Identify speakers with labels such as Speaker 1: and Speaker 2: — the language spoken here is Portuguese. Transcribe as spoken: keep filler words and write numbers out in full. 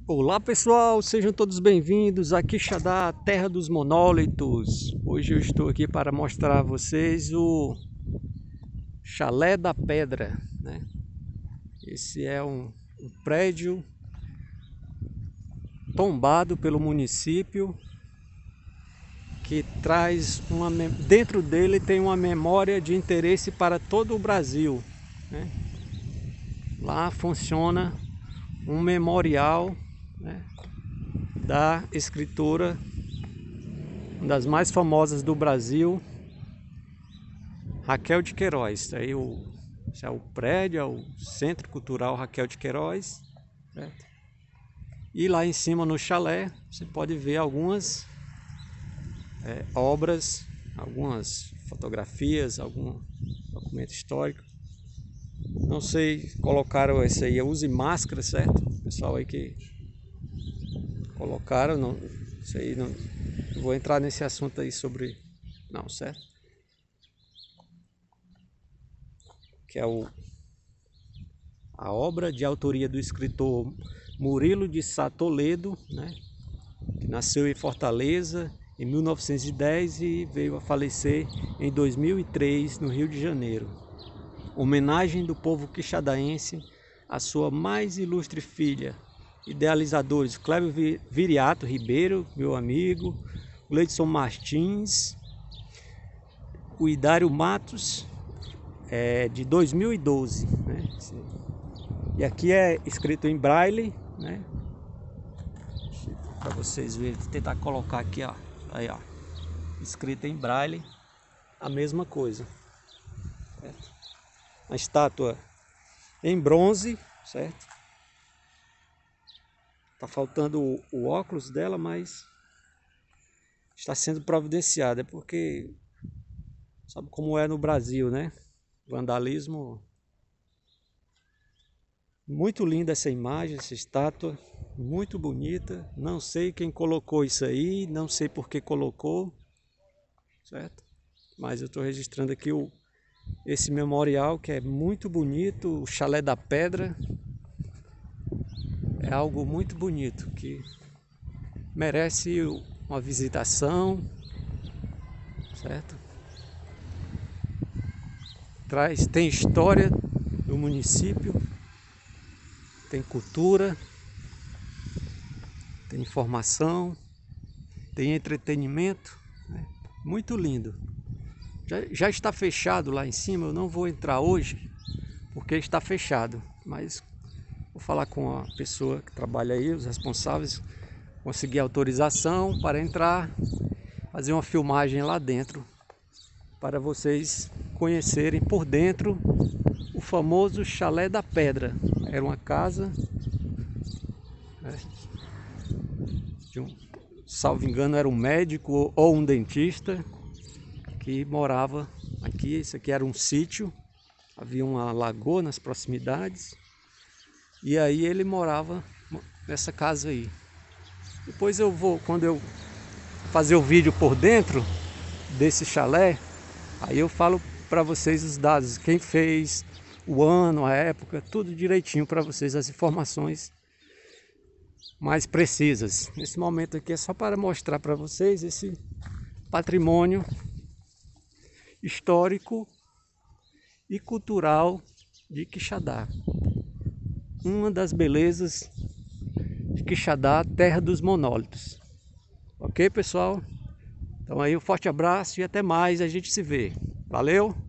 Speaker 1: Olá pessoal, sejam todos bem-vindos a Quixadá, terra dos monólitos. Hoje eu estou aqui para mostrar a vocês o Chalé da Pedra, né? Esse é um, um prédio tombado pelo município que traz uma... Dentro dele tem uma memória de interesse para todo o Brasil, né? Lá funciona um memorial, né, da escritora, uma das mais famosas do Brasil, Raquel de Queiroz. Aí o, esse é o prédio, é o Centro Cultural Raquel de Queiroz, certo? E lá em cima no chalé você pode ver algumas é, obras, algumas fotografias, algum documento histórico. Não sei, colocaram esse aí, use máscara, certo? O pessoal aí que colocaram, não, isso aí não, não vou entrar nesse assunto aí sobre, não, certo? Que é o, a obra de autoria do escritor Murilo de Sá Toledo, né? Que nasceu em Fortaleza em mil novecentos e dez e veio a falecer em dois mil e três no Rio de Janeiro. Homenagem do povo quixadaense à sua mais ilustre filha. Idealizadores: Clébio Viriato Ribeiro, meu amigo, Leidson Martins, o Idário Matos, é, de dois mil e doze, né? E aqui é escrito em braille, né? Para vocês verem, vou tentar colocar aqui, ó, aí, ó, escrito em braille, a mesma coisa, certo? A estátua em bronze, certo? Tá faltando o, o óculos dela, mas está sendo providenciada, é porque sabe como é no Brasil, né? Vandalismo. Muito linda essa imagem, essa estátua, muito bonita. Não sei quem colocou isso aí, não sei por que colocou, certo? Mas eu estou registrando aqui o, esse memorial que é muito bonito, o Chalé da Pedra. É algo muito bonito que merece uma visitação, certo? Traz, tem história do município, tem cultura, tem informação, tem entretenimento, né? Muito lindo. Já, já está fechado lá em cima, eu não vou entrar hoje porque está fechado, mas vou falar com a pessoa que trabalha aí, os responsáveis, conseguir autorização para entrar, fazer uma filmagem lá dentro, para vocês conhecerem por dentro o famoso Chalé da Pedra. Era uma casa, né, de um, salvo engano, era um médico ou um dentista que morava aqui. Isso aqui era um sítio, havia uma lagoa nas proximidades, e aí ele morava nessa casa aí. Depois eu vou, quando eu fazer o vídeo por dentro desse chalé, aí eu falo para vocês os dados, quem fez, o ano, a época, tudo direitinho para vocês, as informações mais precisas. Nesse momento aqui é só para mostrar para vocês esse patrimônio histórico e cultural de Quixadá. Uma das belezas de Quixadá, terra dos monólitos. Ok, pessoal? Então aí um forte abraço e até mais, a gente se vê. Valeu!